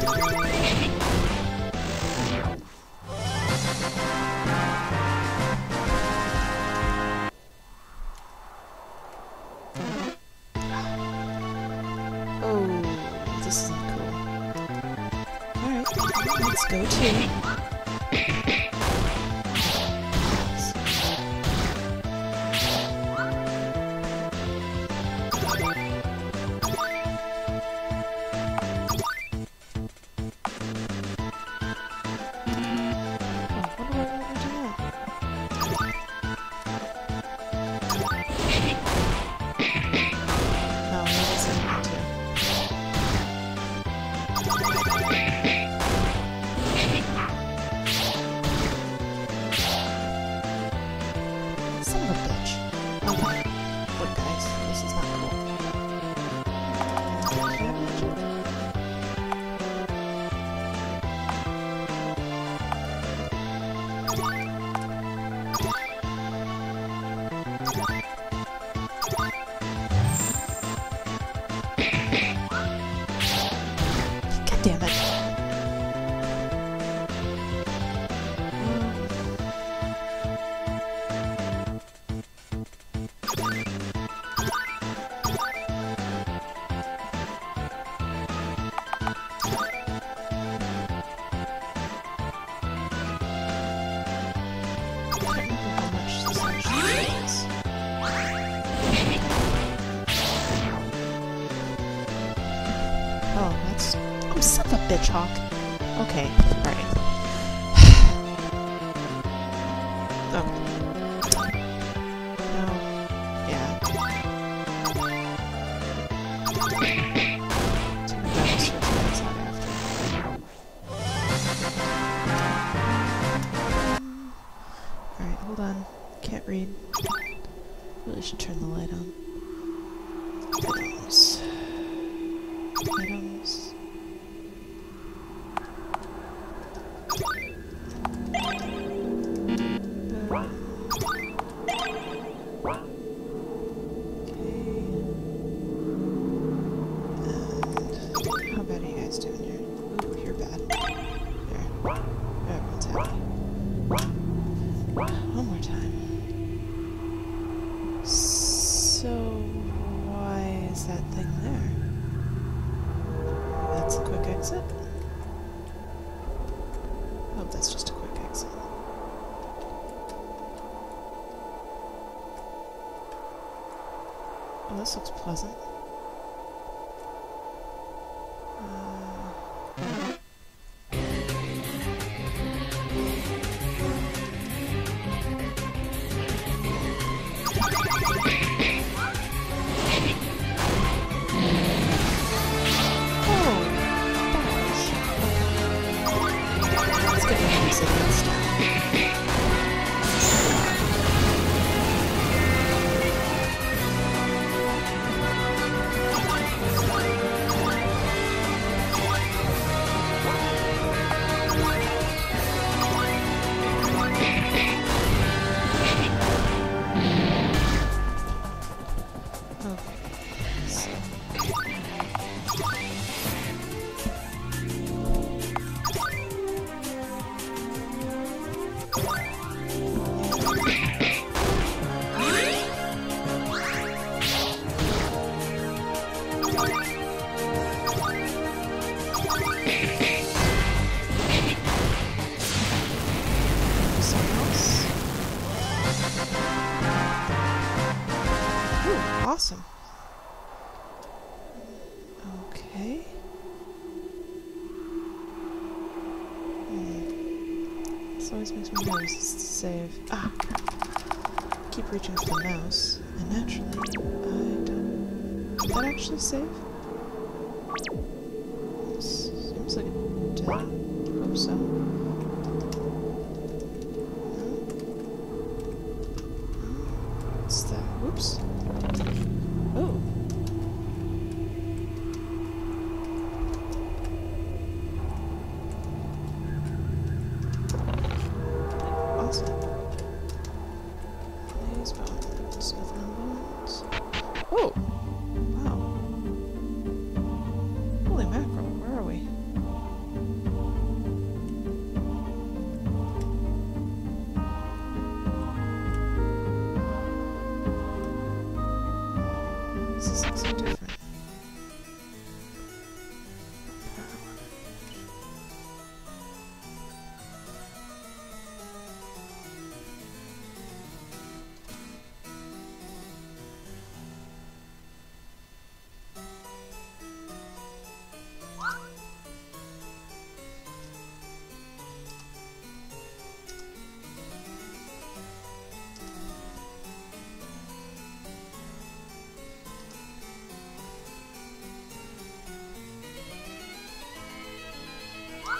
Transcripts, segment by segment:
This isn't cool. Alright, let's go to... Damn it. Oh, that's... Oh, son of a bitch, Hawk. Okay, alright. Oh. No. Yeah. Alright, hold on. Can't read. Really should turn the light on. Items. Items. One more time. So, why is that thing there? That's a quick exit? Oh, that's just a quick exit. Oh, this looks pleasant. Awesome. Okay. This always makes me nervous to save. Ah! Keep reaching for the mouse, and naturally, I don't... Did that actually save? Seems like it did. Hope so. No? What's that? Whoops. Oh. Awesome. These bones. Nothing on bones. Oh! Wow. Holy mackerel, where are we?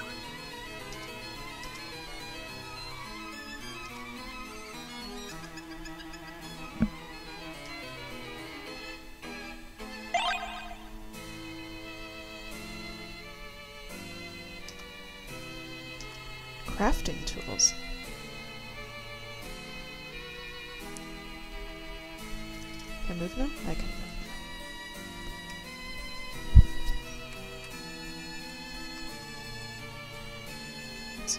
Crafting tools. Can I move now? I can move now. Let's see.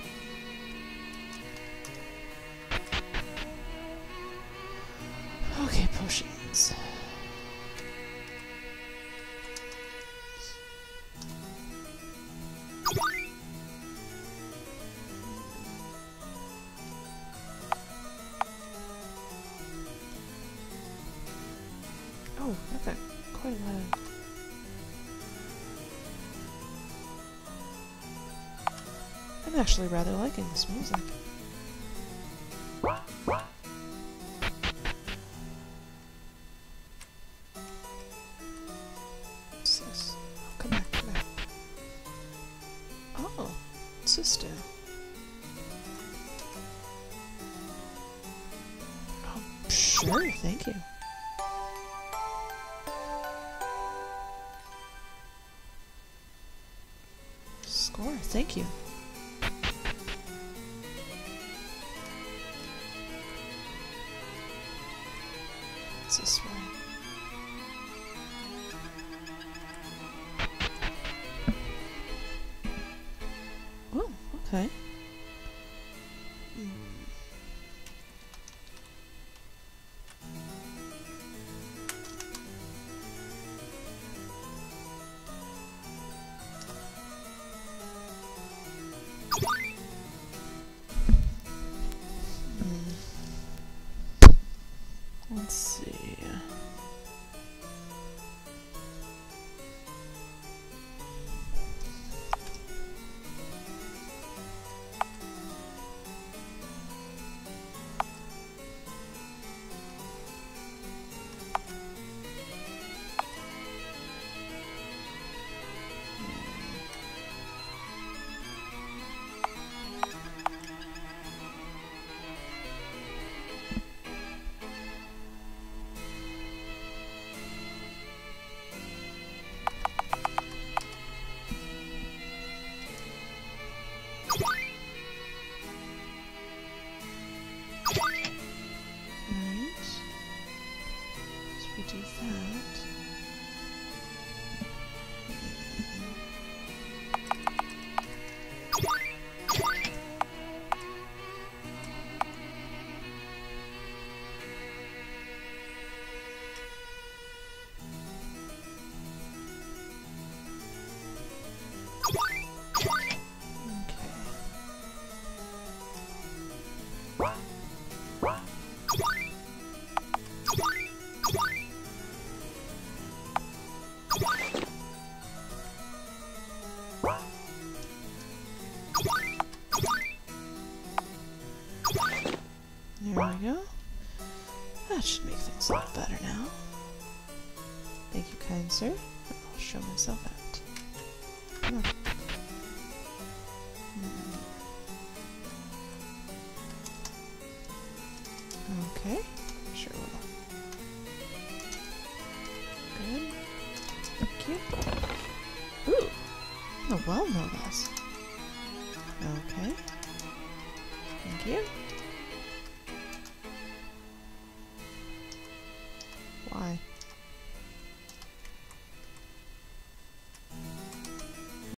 Okay, potions. Oh, I've got quite a lot of... I'm actually rather liking this music. What's this? Oh, come back, come back. Oh, sister. Oh, sure, thank you. Score, thank you. It's this way. Oh, okay. Let's see. Do that. There we go. That should make things a lot better now. Thank you, kind sir. I'll show myself out. Come on. Okay. Sure will. Good. Thank you. Ooh. Oh, well, no less. Okay. Thank you. Why?